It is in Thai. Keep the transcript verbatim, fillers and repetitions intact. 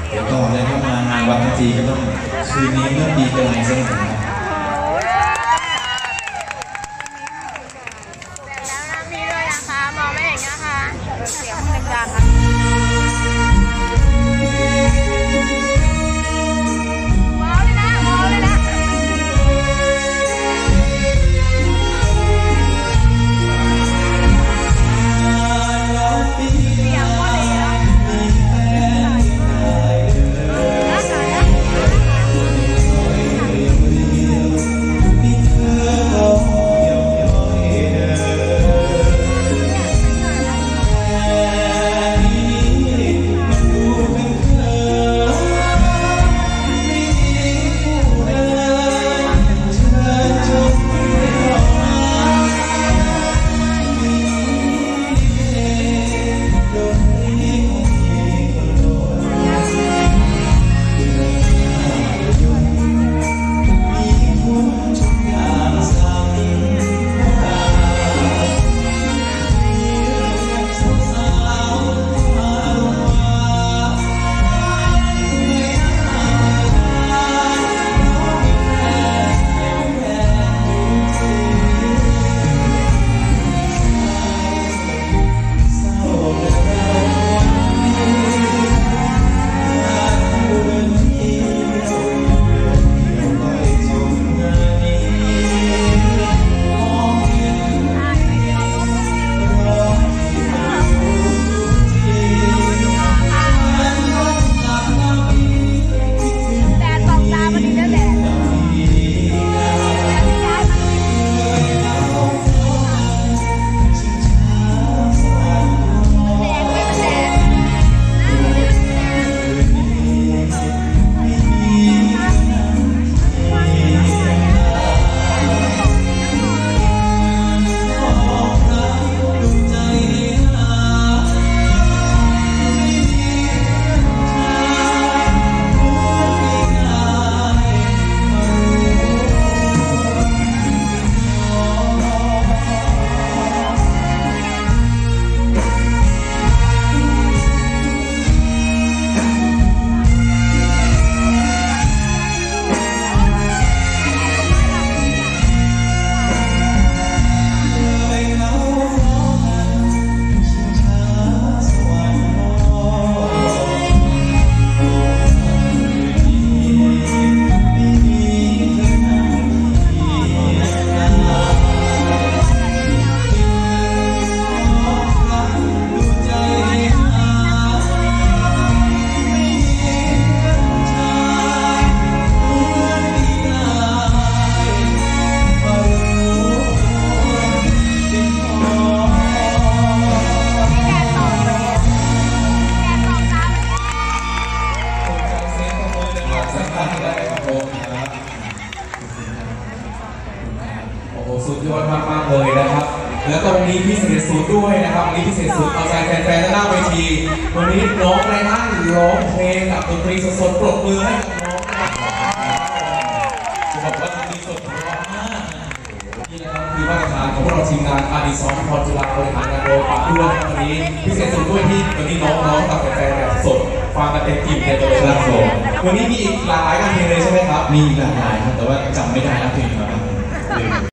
เดี๋ยวก่อนเลยถ้ามางานวัดทั้งทีก็ต้องคืนนี้เมื่อปีกลายเส้นนะครับแล้วนั่งนี้เลยนะคะมองไม่เห็นนะคะเสียงมันดังๆค่ะว้าวเลยนะว้าวเลยนะสุดยอดมากๆเลยนะครับแล้วก็วันนี้พิเศษสุดด้วยนะครับวันนี้พิเศษสุดเอาใจแฟนๆด้านหน้าเวทีวันนี้น้องไรนั่นร้องเพลงกับดนตรีสดๆปรบมือให้กับน้องจะบอกว่าดนตรีสดเพราะมากนี่นะครับคือมาตรฐานของพวกเราทีมงานอาดิซอนพรจุฬาบริหารงานโดยปากด้วยวันนี้พิเศษสุดด้วยที่วันนี้น้องๆกับแฟนๆแบบสดฟังกันเต็มอิ่มเลยครับผมวันนี้มีอีกหลากหลายงานเพลงเลยใช่ไหมครับมีหลากหลายครับแต่ว่าจำไม่ได้แล้วเพลง